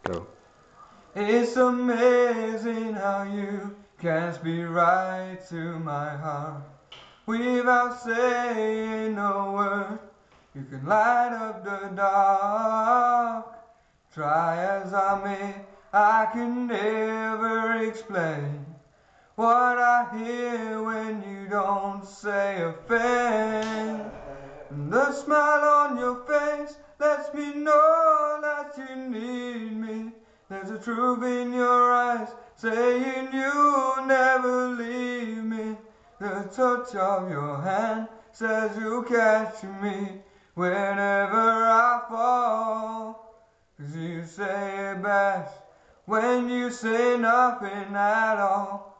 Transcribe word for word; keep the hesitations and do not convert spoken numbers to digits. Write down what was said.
Go. It's amazing how you can speak right to my heart. Without saying a word, you can light up the dark. Try as I may, I can never explain what I hear when you don't say a thing. And the smile on your face lets me know that you need me. There's a truth in your eyes saying you'll never leave me. The touch of your hand says you'll catch me whenever I fall. 'Cause you say it best when you say nothing at all.